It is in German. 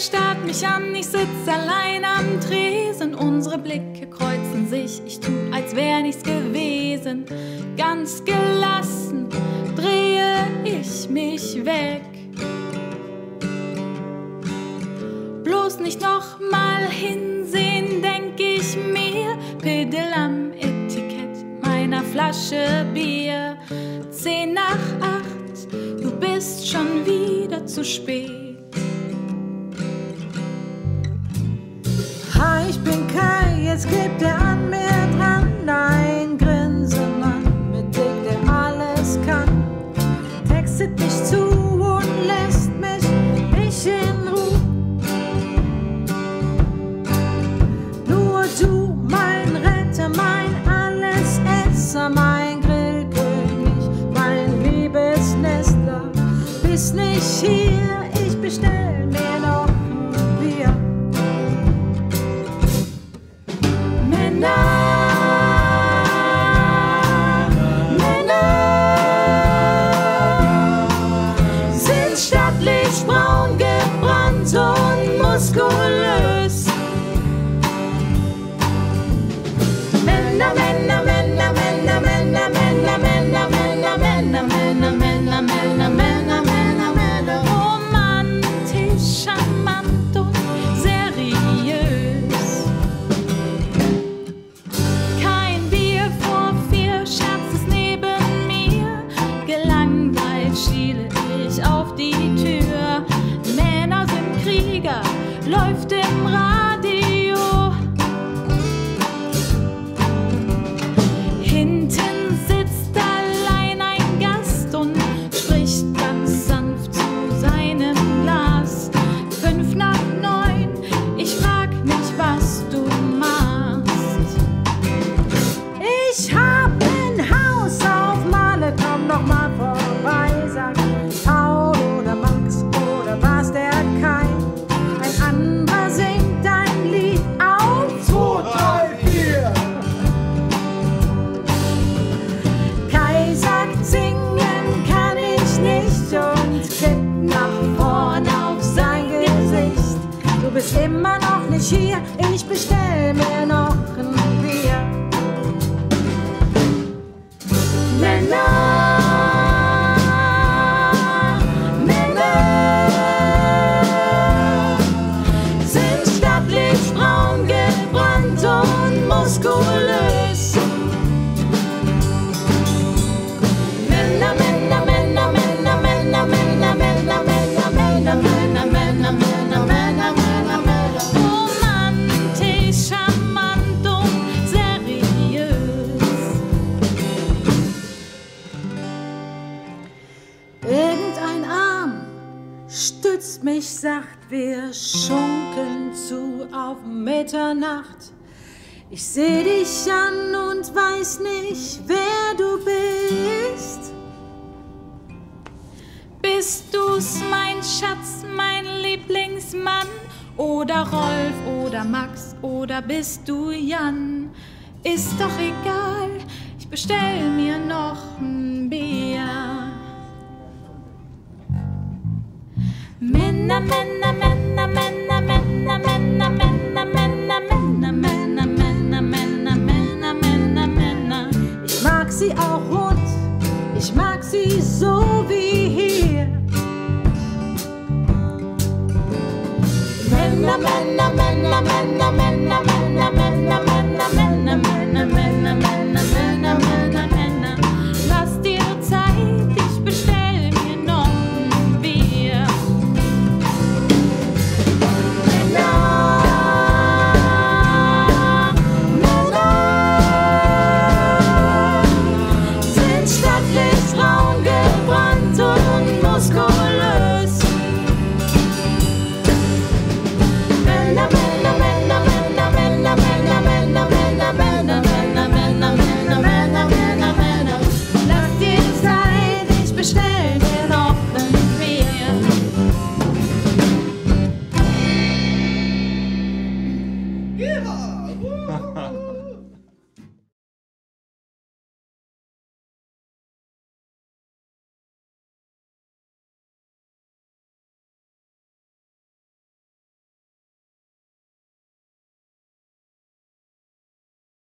starrt mich an, ich sitz allein am Tresen. Unsere Blicke kreuzen sich, ich tu, als wär nichts gewesen. Ganz gelassen drehe ich mich weg. Bloß nicht noch mal hinsehen, denk ich mir. Pedel am Etikett meiner Flasche Bier. 10 nach 8, du bist schon wieder zu spät. Hi, ich bin Kai, jetzt klebt er an mir dran. Ein Grinsemann mit Dick, der alles kann. Textet mich zu und lässt mich nicht in Ruhe. Nur du, mein Retter, mein Allesesser, mein Grillkönig, mein Liebesnestler. Bist nicht hier, ich bestell mir noch ein Bier. Männer sind stattlich, braun gebrannt und muskulös. Männer, Männer, Männer, Männer, Männer, Männer, Männer, Männer, Männer, Männer, Männer, Männer, Männer, Männer, Männer. Romantisch, charmant und seriös. Kein Bier vor 4, Scherz ist neben mir. Gelangweilt schiele ich auf die Tür. Männer sind Krieger, läuft im Radio. Hinten sitzt allein ein Gast und spricht ganz sanft zu seinem Glas. 5 nach 9, ich frag mich, was du machst. Ich hab ein Haus auf Male, komm doch mal vorbei, sag Paul oder Max oder war's der Kai? Ein anderer singt ein Lied auf 2, 3, 4. Kai sagt, singen kann ich nicht und kippt nach vorn auf sein Gesicht. Du bist immer noch nicht hier, ich bestell mir noch ein Bier. Männer, Männer sind stattlich, braun gebrannt und muskulös. Männer, Männer, Männer, Männer, Männer, Männer, Männer, Männer, Männer, Männer, Männer, Männer, Männer, Männer, Männer. Romantisch, charmant und seriös. Irgendein Arm stützt mich sacht, wir schunkeln zu auf Mitternacht. Ich seh dich an und weiß nicht, wer du bist. Bist du's, mein Schatz, mein Lieblingsmann? Oder Rolf oder Max oder bist du Jan? Ist doch egal, ich bestell mir noch ein Bier. Männer, Männer, Männer, Männer, Männer, Männer, Männer, Männer, Männer, Männer, Männer, Männer, Männer, Männer, Männer. Ich mag sie auch und ich mag sie so wie hier. Männer, Männer, Männer, Männer, Männer, Männer, Männer, Männer, Männer, Männer, Männer, Männer, Männer, Männer, Männer. Lass dir Zeit, ich bestell mir noch ein Bier. Sind stattlich, braun gebrannt und muskulös. Männer, Männer, Männer, Männer, Männer, Männer, Männer, Männer, Männer, Männer, Männer, Männer, Männer, Männer, Männer. Lass dir Zeit, ich bestell mir noch ein Bier. Ja!